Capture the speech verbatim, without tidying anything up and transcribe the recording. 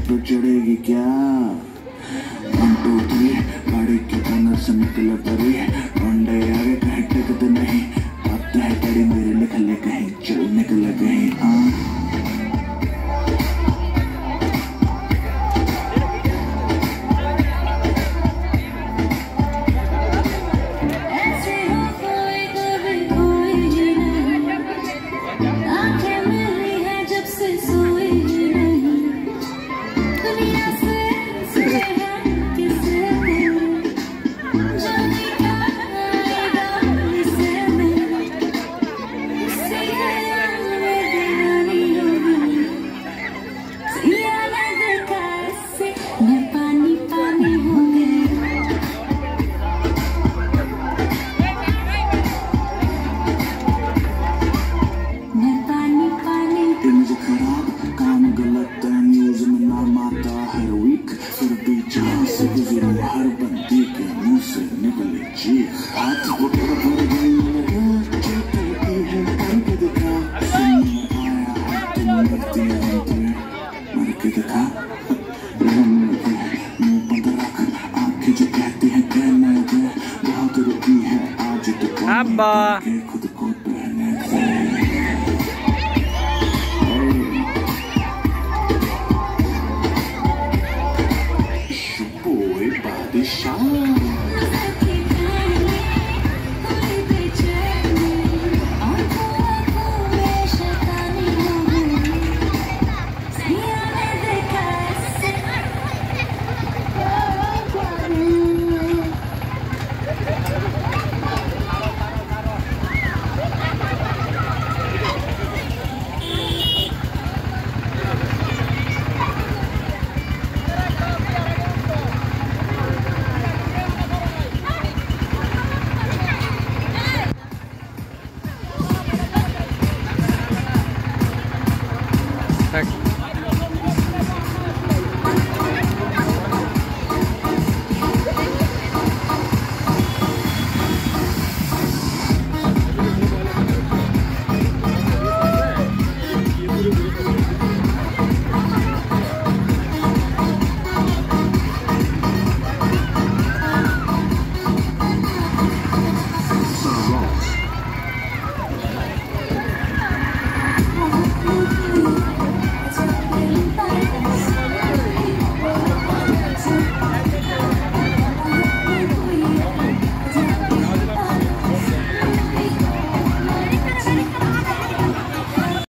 पे चढ़ेगी क्या? One two three गाड़ी के कॉर्नर से निकले परी, रोंडे आगे कहीं टिकते नहीं, आते हैं गाड़ी मेरे निकले कहीं, चल निकले कहीं। हाँ हर बंदी के मुंह से निकले चीख, हाथ पकड़ पड़ गई चलती है करके दिखा, सुनने आया है तुम मरती है मर के दिखा, मुंह बंद रख आंखें जो कहती है कहना है बहुत रुकी है आज तो।